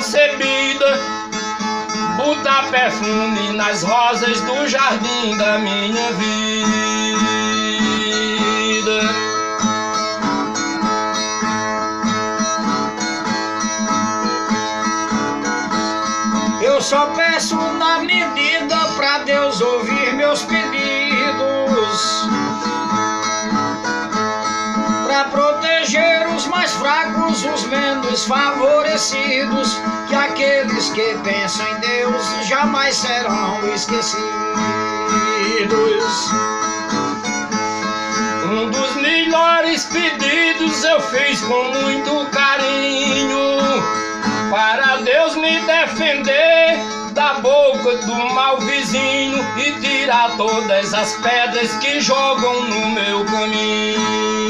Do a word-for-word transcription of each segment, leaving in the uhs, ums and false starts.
concebida, botar perfume nas rosas do jardim da minha vida. Eu só peço na medida pra Deus ouvir meus pedidos, pra proteger os mais fracos, os menos favorecidos, que aqueles que pensam em Deus jamais serão esquecidos. Um dos melhores pedidos eu fiz com muito carinho, para Deus me defender da boca do mau vizinho e tirar todas as pedras que jogam no meu caminho.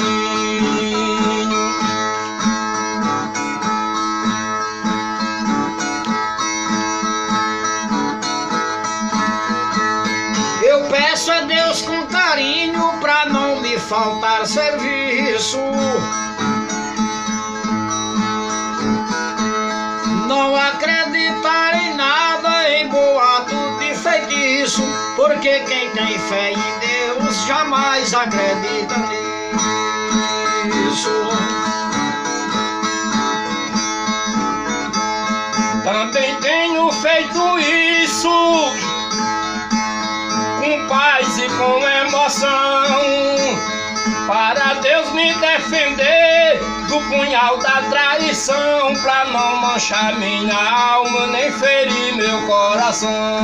Eu peço a Deus com carinho pra não me faltar serviço, não acreditar em nada, em boato de feitiço, porque quem tem fé em Deus jamais acredita nisso. Também tenho feito isso com paz e com emoção, para Deus me defender do punhal da traição, pra não manchar minha alma nem ferir meu coração.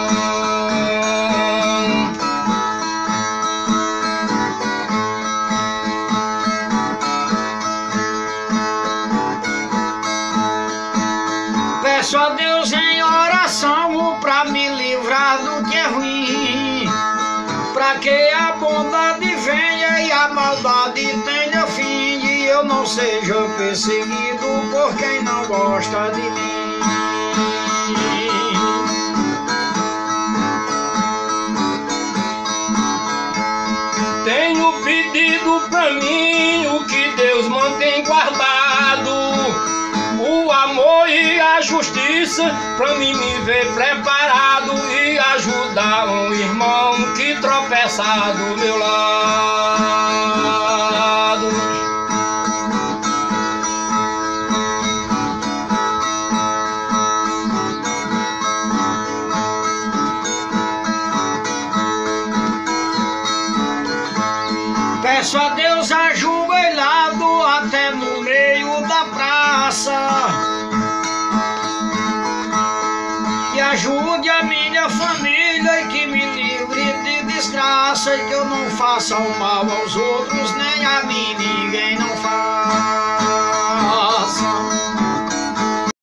Peço a Deus em oração pra me livrar do que é ruim, pra que a bondade venha e a maldade tenha fim, e eu não seja perseguido por quem não gosta de mim. Tenho pedido pra mim o que Deus mantém guardado, o amor e a justiça, pra mim me ver preparado e ajudar um irmão que tropeça do meu lado. Peço a Deus ajoelhado até no meio da praça, que ajude a minha família e que me livre de desgraça, e que eu não faça o mal aos outros, nem a mim ninguém não faz.